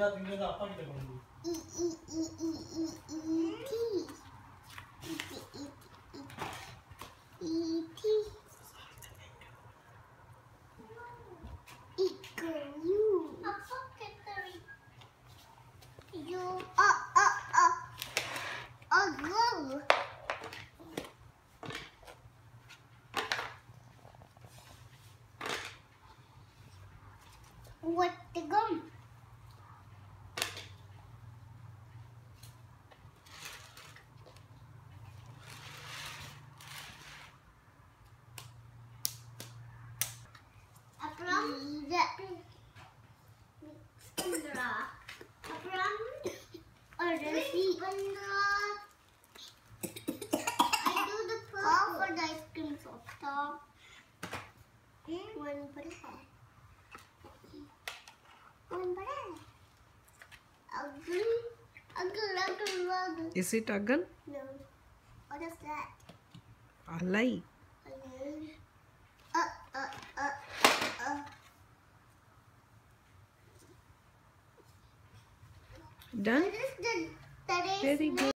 What the gum? Is it Agan? No. What is that? Alai. Done? That is Very good.